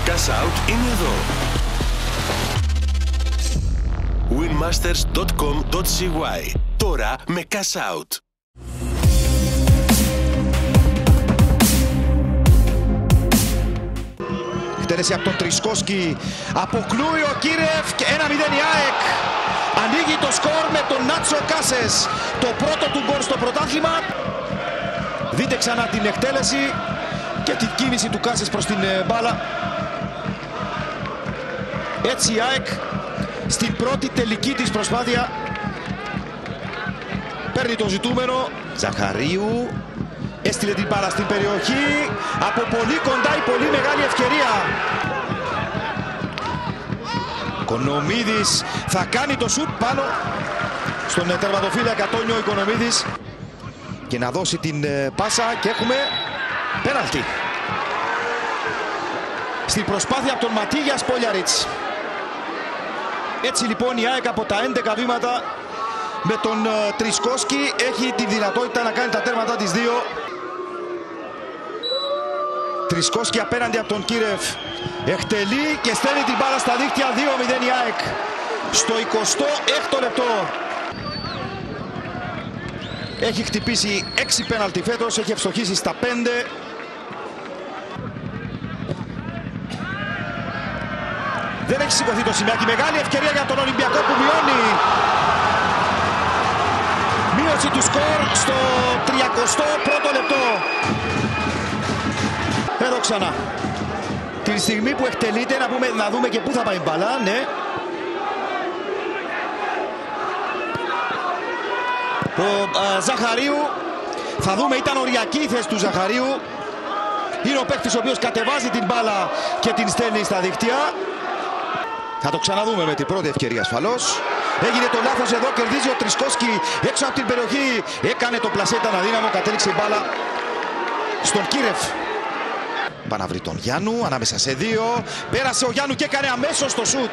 Cash Out είναι εδώ. winmasters.com.cy. Τώρα με Cash Out. Εκτέλεση από τον Τρισκόσκι. Αποκλούει ο Κίρεφ και 1-0 η ΑΕΚ. Ανοίγει το σκορ με τον Νάτσο Κάσες. Το πρώτο του γκολ στο πρωτάθλημα. Δείτε ξανά την εκτέλεση και την κίνηση του Κάσες προς την μπάλα. Έτσι η ΑΕΚ στην πρώτη τελική της προσπάθεια παίρνει το ζητούμενο. Ζαχαρίου έστειλε την μπάλα στην περιοχή. Από πολύ κοντά η πολύ μεγάλη ευκαιρία. Οικονομίδης θα κάνει το σουτ πάνω στον τερματοφύλακα Τόνιο Οικονομίδης και να δώσει την πάσα και έχουμε πέναλτι. Στην προσπάθεια από τον Ματίγια Σπόλιαριτς. Έτσι λοιπόν η ΑΕΚ από τα 11 βήματα με τον Τρισκόσκι έχει τη δυνατότητα να κάνει τα τέρματά της 2. Τρισκόσκι απέναντι από τον Κίρεφ. Εκτελεί και στέλνει την μπάλα στα δίκτυα. 2-0 η ΑΕΚ στο 26ο λεπτό. Έχει χτυπήσει 6 πέναλτι φέτος, έχει ευστοχίσει στα 5. Δεν έχει σηκωθεί το σημαίακι. Μεγάλη ευκαιρία για τον Ολυμπιακό που μειώνει. Μείωση του σκορ στο 31ο λεπτό. Εδώ ξανά. Τη στιγμή που εκτελείται να δούμε και πού θα πάει η μπάλα. Ναι. Ο Ζαχαρίου. Θα δούμε, ήταν οριακή η θέση του Ζαχαρίου. Είναι ο παίκτης ο οποίος κατεβάζει την μπάλα και την στέλνει στα δίκτυα. Θα το ξαναδούμε με την πρώτη ευκαιρία ασφαλώς. Έγινε το λάθος εδώ, κερδίζει ο Τρισκόσκι έξω από την περιοχή. Έκανε το πλασέ, ήταν αδύναμο, κατέληξε η μπάλα στον Κίρεφ. Πάει να βρει τον Γιάννου, ανάμεσα σε 2. Πέρασε ο Γιάννου και έκανε αμέσως το σουτ.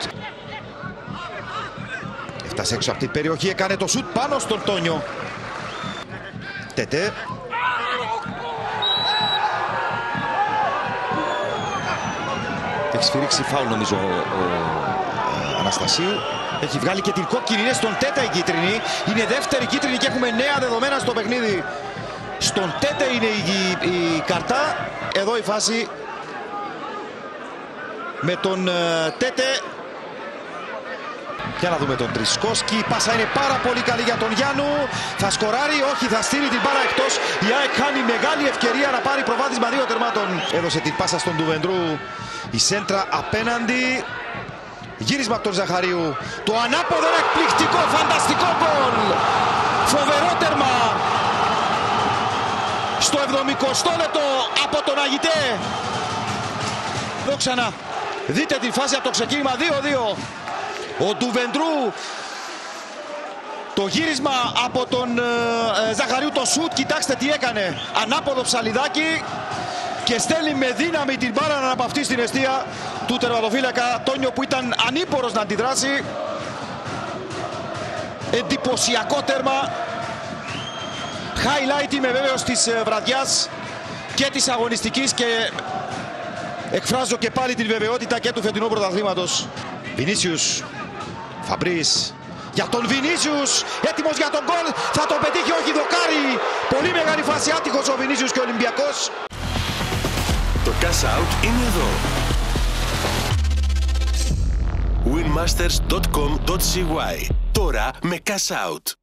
Έφτασε έξω από την περιοχή, έκανε το σουτ πάνω στον Τόνιο. Τέτε. Έχει σφυρίξει φάουλ νομίζω ο Αναστασίου. Έχει βγάλει και την κόκκινη, είναι στον Τέτε η κίτρινη. Είναι δεύτερη κίτρινη και έχουμε νέα δεδομένα στο παιχνίδι. Στον Τέτε είναι η καρτά. Εδώ η φάση με τον Τέτε. Για να δούμε τον Τρισκόσκι. Η πάσα είναι πάρα πολύ καλή για τον Γιάννου. Θα σκοράρει, όχι, θα στείλει την μπάλα εκτός. Η ΑΕΚ κάνει μεγάλη ευκαιρία να πάρει προβάδισμα 2 τερμάτων. Έδωσε την πάσα στον Ντουβεντρού. Η σέντρα απέναντι. Γύρισμα από τον Ζαχαρίου. Το ανάποδο είναι εκπληκτικό, φανταστικό γκολ. Φοβερό τέρμα. Στο 70ο λεπτό από τον Αγιτέ. Εδώ ξανά. Δείτε τη φάση από το ξεκίνημα. 2-2. Ο Ντουβεντρού. Το γύρισμα από τον Ζαχαρίου. Το σουτ. Κοιτάξτε τι έκανε. Ανάποδο ψαλιδάκι. Και στέλνει με δύναμη την μπάλα να αναπαυτεί στην εστία του τερματοφύλακα Τόνιο που ήταν ανήπορος να αντιδράσει. Εντυπωσιακό τέρμα. Highlight είμαι βέβαιος της βραδιάς και της αγωνιστικής και εκφράζω και πάλι την βεβαιότητα και του φετινού πρωταθλήματος. Βινίσιους, Φαμπρίς, για τον Βινίσιους, έτοιμος για τον γκολ, θα το πετύχει, όχι, δοκάρι. Πολύ μεγάλη φάση, άτυχος ο Βινίσιους και ο Ολυμπιακός. Το Cash Out είναι εδώ. winmasters.com.cy. Τώρα με Cash Out.